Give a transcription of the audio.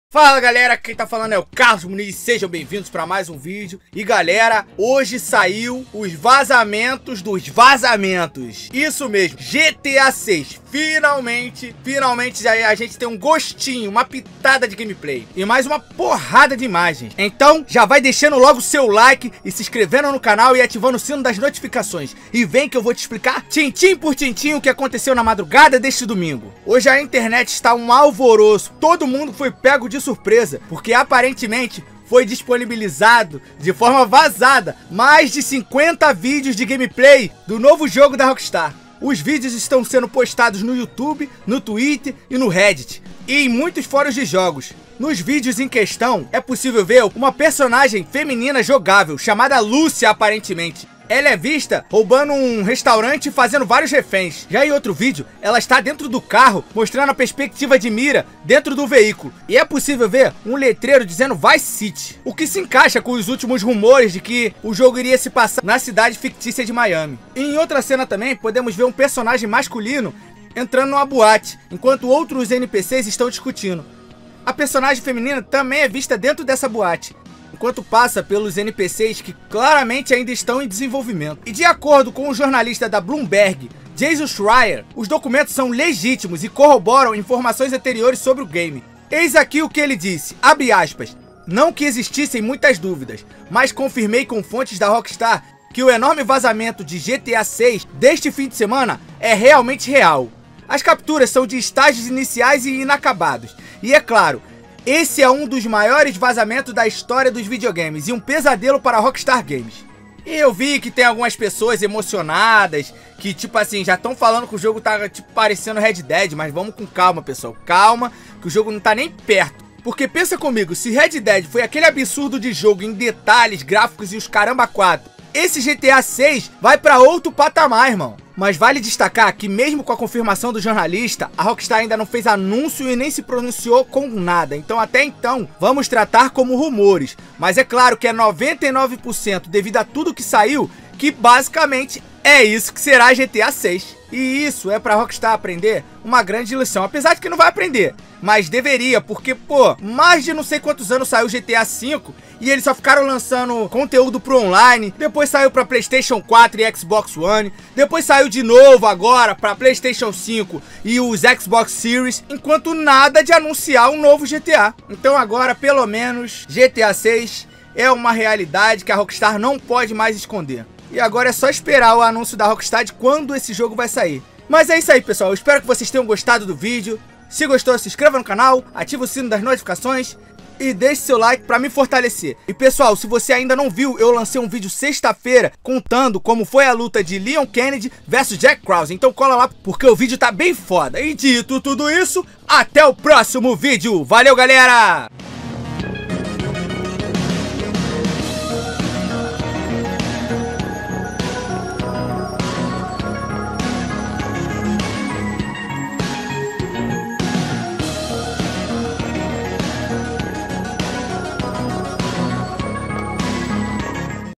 Fala galera, quem tá falando é o Carlos Muniz, sejam bem-vindos para mais um vídeo. E galera, hoje saiu os vazamentos dos vazamentos. Isso mesmo, GTA 6. Finalmente já a gente tem um gostinho, uma pitada de gameplay e mais uma porrada de imagens. Então já vai deixando logo o seu like e se inscrevendo no canal e ativando o sino das notificações. E vem que eu vou te explicar tintim por tintim o que aconteceu na madrugada deste domingo. Hoje a internet está um alvoroço, todo mundo foi pego de surpresa, porque aparentemente foi disponibilizado de forma vazada mais de 50 vídeos de gameplay do novo jogo da Rockstar. Os vídeos estão sendo postados no YouTube, no Twitter e no Reddit, e em muitos fóruns de jogos. Nos vídeos em questão, é possível ver uma personagem feminina jogável, chamada Lúcia aparentemente. Ela é vista roubando um restaurante e fazendo vários reféns. Já em outro vídeo, ela está dentro do carro, mostrando a perspectiva de mira dentro do veículo. E é possível ver um letreiro dizendo Vice City, o que se encaixa com os últimos rumores de que o jogo iria se passar na cidade fictícia de Miami. E em outra cena também, podemos ver um personagem masculino entrando numa boate, enquanto outros NPCs estão discutindo. A personagem feminina também é vista dentro dessa boate, enquanto passa pelos NPCs que claramente ainda estão em desenvolvimento. E de acordo com o jornalista da Bloomberg, Jason Schreier, os documentos são legítimos e corroboram informações anteriores sobre o game. Eis aqui o que ele disse, abre aspas, não que existissem muitas dúvidas, mas confirmei com fontes da Rockstar que o enorme vazamento de GTA 6 deste fim de semana é realmente real. As capturas são de estágios iniciais e inacabados, e é claro, esse é um dos maiores vazamentos da história dos videogames e um pesadelo para a Rockstar Games. E eu vi que tem algumas pessoas emocionadas, que tipo assim, já estão falando que o jogo tá tipo parecendo Red Dead, mas vamos com calma pessoal, calma, que o jogo não tá nem perto. Porque pensa comigo, se Red Dead foi aquele absurdo de jogo em detalhes, gráficos e os caramba 4, esse GTA 6 vai para outro patamar, irmão. Mas vale destacar que mesmo com a confirmação do jornalista, a Rockstar ainda não fez anúncio e nem se pronunciou com nada. Então até então, vamos tratar como rumores. Mas é claro que é 99% devido a tudo que saiu, que basicamente é isso que será GTA 6. E isso é pra Rockstar aprender uma grande lição. Apesar de que não vai aprender, mas deveria, porque, pô, mais de não sei quantos anos saiu GTA 5 e eles só ficaram lançando conteúdo pro online. Depois saiu pra PlayStation 4 e Xbox One. Depois saiu de novo agora pra PlayStation 5 e os Xbox Series, enquanto nada de anunciar um novo GTA. Então agora, pelo menos, GTA 6 é uma realidade que a Rockstar não pode mais esconder. E agora é só esperar o anúncio da Rockstar de quando esse jogo vai sair. Mas é isso aí, pessoal. Eu espero que vocês tenham gostado do vídeo. Se gostou, se inscreva no canal, ative o sino das notificações e deixe seu like pra me fortalecer. E pessoal, se você ainda não viu, eu lancei um vídeo sexta-feira contando como foi a luta de Leon Kennedy versus Jack Krause. Então cola lá, porque o vídeo tá bem foda. E dito tudo isso, até o próximo vídeo. Valeu, galera!